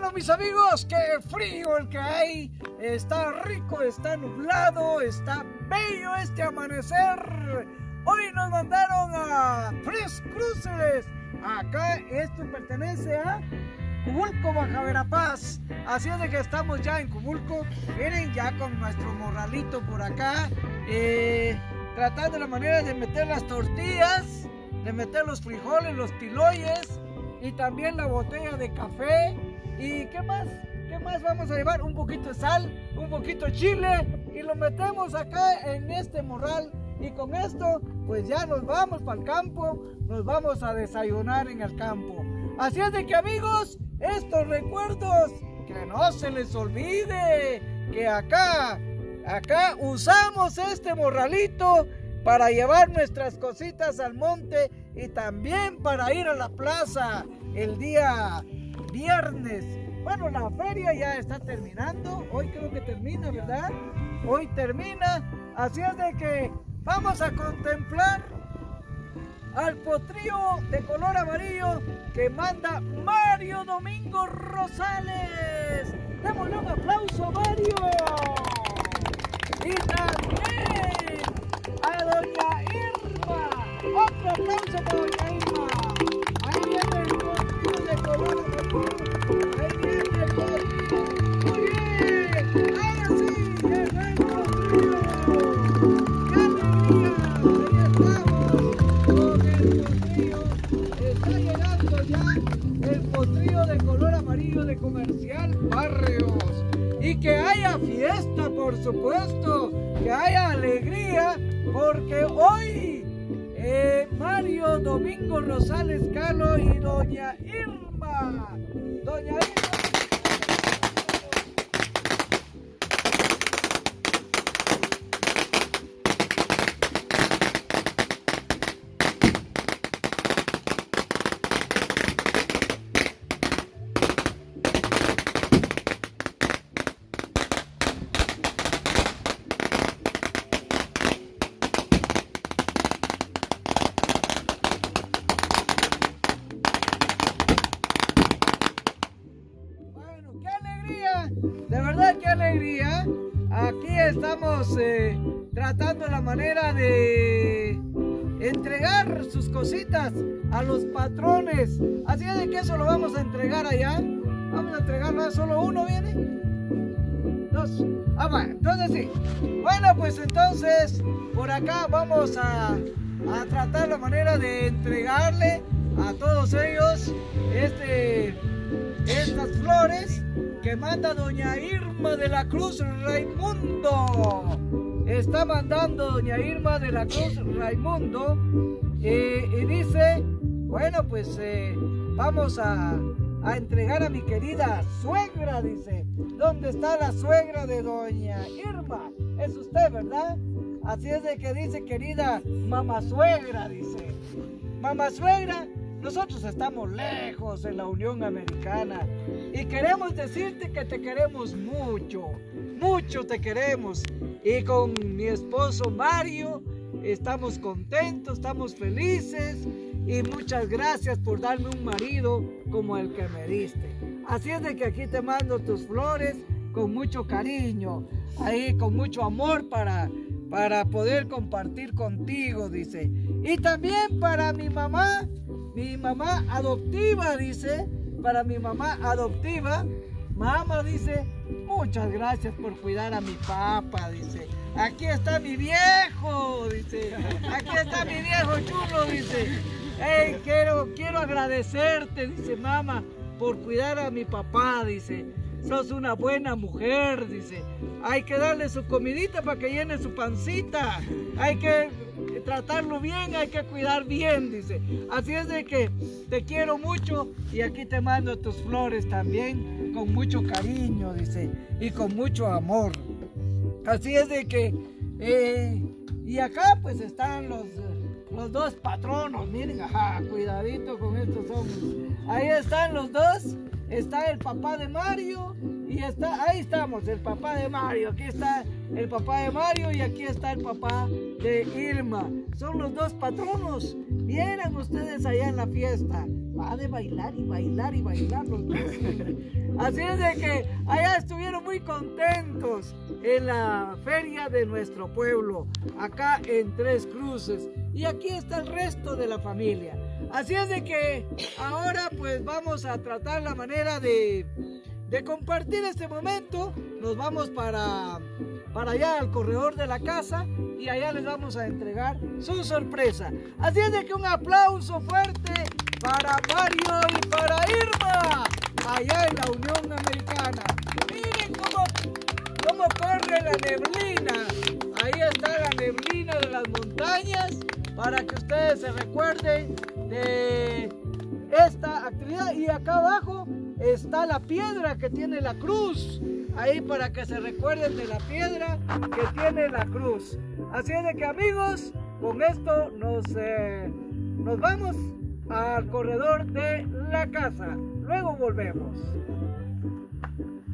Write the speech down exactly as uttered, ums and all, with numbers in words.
Bueno, mis amigos, qué frío el que hay. Está rico, está nublado, está bello este amanecer. Hoy nos mandaron a Tres Cruces. Acá esto pertenece a Cubulco, Baja Verapaz. Así es de que estamos ya en Cubulco. Miren, ya con nuestro morralito por acá, eh, tratando la manera de meter las tortillas, de meter los frijoles, los piloyes y también la botella de café. ¿Y qué más? ¿Qué más vamos a llevar? Un poquito de sal, un poquito de chile y lo metemos acá en este morral. Y con esto, pues ya nos vamos para el campo, nos vamos a desayunar en el campo. Así es de que, amigos, estos recuerdos, que no se les olvide que acá, acá usamos este morralito para llevar nuestras cositas al monte y también para ir a la plaza el día viernes. Bueno, la feria ya está terminando, hoy creo que termina, ¿verdad? Hoy termina, así es de que vamos a contemplar al potrillo de color amarillo que manda Mario Domingo Rosales. Démosle un aplauso a Mario. Y también a doña Irma. Otro aplauso para doña Irma. Ahí viene el potrillo de color amarillo. Ahí viene el potrillo. Muy bien. Ahora sí, llegó el potrillo. ¡Qué alegría! Ahí estamos con el potrillo. Está llegando ya el potrillo de color amarillo de Comercial Barrios. Y que haya fiesta, por supuesto, que haya alegría, porque hoy eh, Mario Domingo Rosales Calo y doña Irma, doña Irma. De verdad, qué alegría. Aquí estamos eh, tratando la manera de entregar sus cositas a los patrones. Así es de que eso lo vamos a entregar allá. Vamos a entregarlo, solo uno viene. Dos. Ah, bueno, entonces sí. Bueno, pues entonces por acá vamos a, a tratar la manera de entregarle a todos ellos este, estas flores que manda doña Irma de la Cruz Raimundo. Está mandando doña Irma de la Cruz Raimundo eh, y dice, bueno, pues eh, vamos a, a entregar a mi querida suegra, dice. ¿Dónde está la suegra de doña Irma? Es usted, ¿verdad? Así es de que dice, querida mamá suegra, dice. Mamá suegra, nosotros estamos lejos en la Unión Americana y queremos decirte que te queremos mucho, mucho te queremos. Y con mi esposo Mario estamos contentos, estamos felices y muchas gracias por darme un marido como el que me diste. Así es de que aquí te mando tus flores con mucho cariño, ahí con mucho amor para, para poder compartir contigo, dice. Y también para mi mamá. Mi mamá adoptiva, dice, para mi mamá adoptiva, mamá dice, muchas gracias por cuidar a mi papá, dice. Aquí está mi viejo, dice. Aquí está mi viejo chulo, dice. Hey, quiero, quiero agradecerte, dice mamá, por cuidar a mi papá, dice. Sos una buena mujer, dice. Hay que darle su comidita para que llene su pancita. Hay que tratarlo bien, hay que cuidar bien, dice. Así es de que te quiero mucho y aquí te mando tus flores también con mucho cariño, dice, y con mucho amor. Así es de que, eh, y acá pues están los, los dos patronos, miren, ajá, cuidadito con estos hombres. Ahí están los dos, está el papá de Mario y está, ahí estamos, el papá de Mario, aquí está el papá de Mario y aquí está el papá de Irma. Son los dos patronos. Vieran ustedes allá en la fiesta. Va de bailar y bailar y bailar los dos. Así es de que allá estuvieron muy contentos en la feria de nuestro pueblo, acá en Tres Cruces. Y aquí está el resto de la familia. Así es de que ahora pues vamos a tratar la manera de, de compartir este momento. Nos vamos para, para allá al corredor de la casa y allá les vamos a entregar su sorpresa. Así es de que un aplauso fuerte para Mario y para Irma, allá en la Unión Americana. Miren cómo, cómo corre la neblina. Ahí está la neblina de las montañas para que ustedes se recuerden de esta actividad. Y acá abajo está la piedra que tiene la cruz. Ahí para que se recuerden de la piedra que tiene la cruz. Así es de que, amigos, con esto nos, eh, nos vamos al corredor de la casa. Luego volvemos.